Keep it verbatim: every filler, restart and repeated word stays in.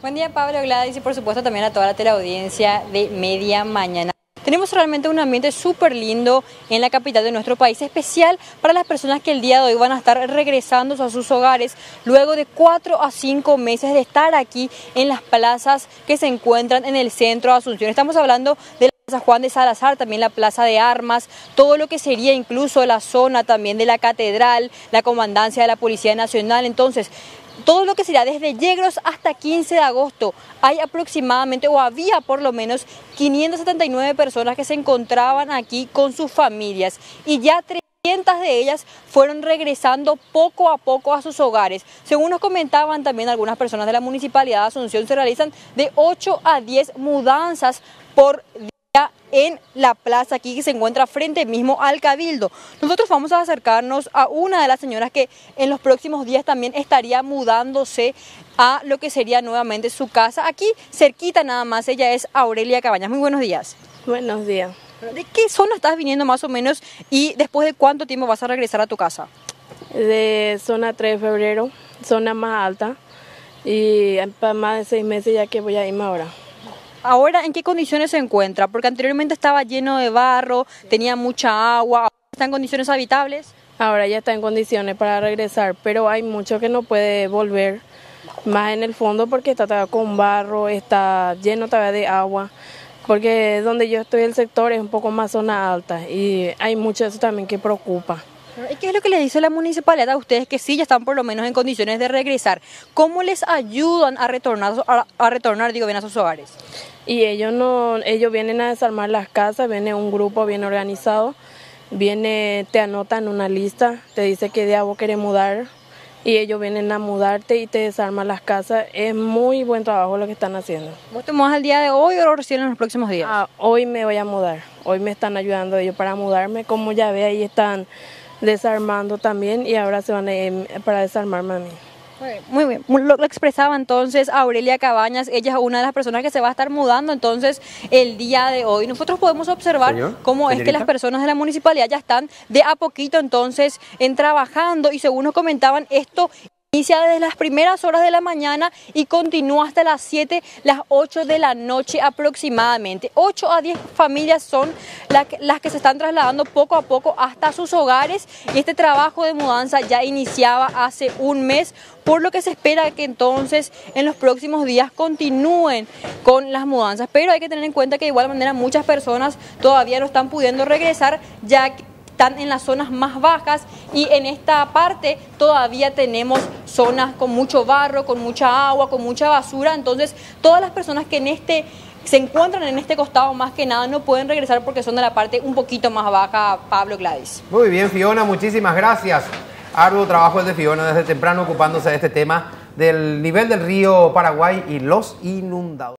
Buen día, Pablo, Gladys, y por supuesto también a toda la teleaudiencia de Media Mañana. Tenemos realmente un ambiente súper lindo en la capital de nuestro país, especial para las personas que el día de hoy van a estar regresando a sus hogares luego de cuatro a cinco meses de estar aquí en las plazas que se encuentran en el centro de Asunción. Estamos hablando de la Plaza Juan de Salazar, también la Plaza de Armas, todo lo que sería incluso la zona también de la Catedral, la Comandancia de la Policía Nacional. Entonces, todo lo que sería desde Yegros hasta quince de agosto, hay aproximadamente, o había por lo menos, quinientas setenta y nueve personas que se encontraban aquí con sus familias y ya trescientas de ellas fueron regresando poco a poco a sus hogares. Según nos comentaban también algunas personas de la Municipalidad de Asunción, se realizan de ocho a diez mudanzas por día en la plaza aquí que se encuentra frente mismo al Cabildo. Nosotros vamos a acercarnos a una de las señoras que en los próximos días también estaría mudándose a lo que sería nuevamente su casa. Aquí cerquita nada más, ella es Aurelia Cabañas. Muy buenos días. Buenos días. ¿De qué zona estás viniendo más o menos y después de cuánto tiempo vas a regresar a tu casa? De zona tres de febrero, zona más alta, y para más de seis meses ya que voy a irme ahora. Ahora, ¿en qué condiciones se encuentra? Porque anteriormente estaba lleno de barro, tenía mucha agua. ¿Ahora está en condiciones habitables? Ahora ya está en condiciones para regresar, pero hay mucho que no puede volver más en el fondo porque está todavía con barro, está lleno todavía de agua, porque donde yo estoy el sector es un poco más zona alta y hay mucho de eso también que preocupa. ¿Y qué es lo que les dice la municipalidad a ustedes que sí ya están por lo menos en condiciones de regresar? ¿Cómo les ayudan a retornar, a, a retornar digo, bien a sus hogares? Y ellos no, ellos vienen a desarmar las casas, viene un grupo bien organizado, viene, te anotan una lista, te dice qué día vos querés mudar y ellos vienen a mudarte y te desarman las casas. Es muy buen trabajo lo que están haciendo. ¿Vos te mudas el día de hoy o recién en los próximos días? Ah, hoy me voy a mudar, hoy me están ayudando ellos para mudarme, como ya ve ahí están desarmando también y ahora se van a ir para desarmarme a mí. Muy bien, lo, lo expresaba entonces Aurelia Cabañas, ella es una de las personas que se va a estar mudando entonces el día de hoy. Nosotros podemos observar Señor, cómo señorita. es que las personas de la municipalidad ya están de a poquito entonces en trabajando y según nos comentaban esto inicia desde las primeras horas de la mañana y continúa hasta las siete, las ocho de la noche aproximadamente. ocho a diez familias son la que, las que se están trasladando poco a poco hasta sus hogares y este trabajo de mudanza ya iniciaba hace un mes, por lo que se espera que entonces en los próximos días continúen con las mudanzas. Pero hay que tener en cuenta que de igual manera muchas personas todavía no están pudiendo regresar ya que están en las zonas más bajas y en esta parte todavía tenemos zonas con mucho barro, con mucha agua, con mucha basura. Entonces todas las personas que en este se encuentran en este costado más que nada no pueden regresar porque son de la parte un poquito más baja. Pablo, Gladys. Muy bien, Fiona, muchísimas gracias. Arduo trabajo el de Fiona desde temprano ocupándose de este tema del nivel del río Paraguay y los inundados.